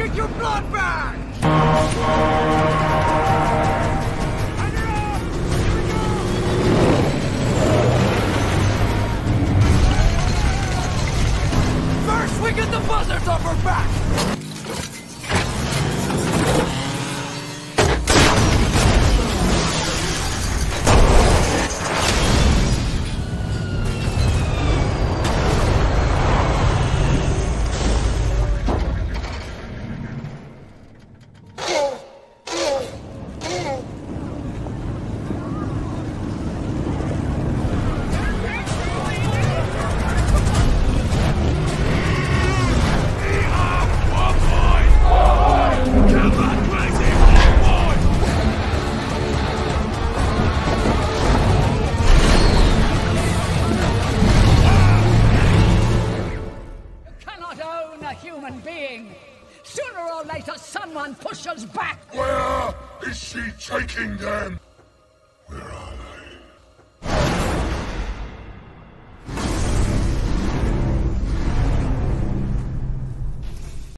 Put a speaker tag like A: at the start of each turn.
A: Take your blood back! First, we get the buzzards off her back!
B: Sooner or later, someone pushes back!
C: Where is she taking them? Where